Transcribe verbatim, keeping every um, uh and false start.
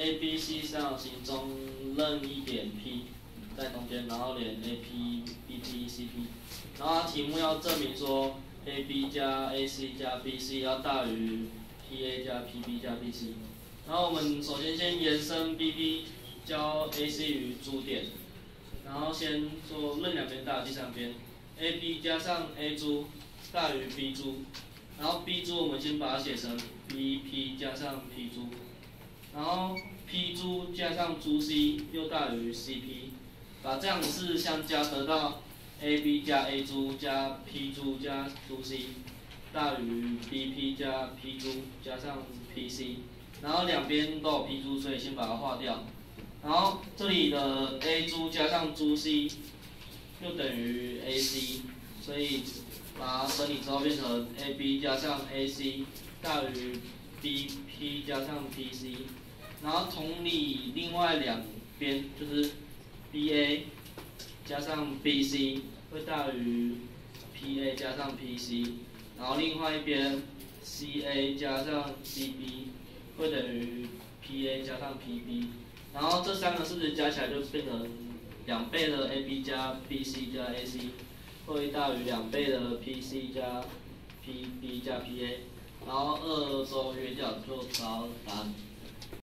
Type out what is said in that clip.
A B C 三角形中任一点 P 在中间，然后连 A P B P C P， 然后它题目要证明说 A B 加 A C 加 B C 要大于 P A 加 P B 加 B C。然后我们首先先延伸 B P 交 A C 于珠点，然后先做任两边大于第三边 ，A B 加上 A 珠大于 B 珠，然后 B 珠我们先把它写成 B P 加上 P 珠，然后 P 珠加上珠 C 又大于 C P， 把这样的式相加得到 A B 加 A 珠加 P 珠加珠 C 大于 B P 加 P 珠加上 P C。然后两边都有 P 珠，所以先把它划掉。然后这里的 A 珠加上珠 C 又等于 A C， 所以把它整理之后变成 A B 加上 A C 大于 B P 加上 P C。然后同理，另外两边就是 B A 加上 B C 会大于 P A 加上 P C， 然后另外一边 C A 加上 C B。会等于 P A 加上 P B， 然后这三个式子加起来就变成两倍的 A B 加 B C 加 A C， 会大于两倍的 P C 加 P B 加 P A， 然后二周约掉就找答案。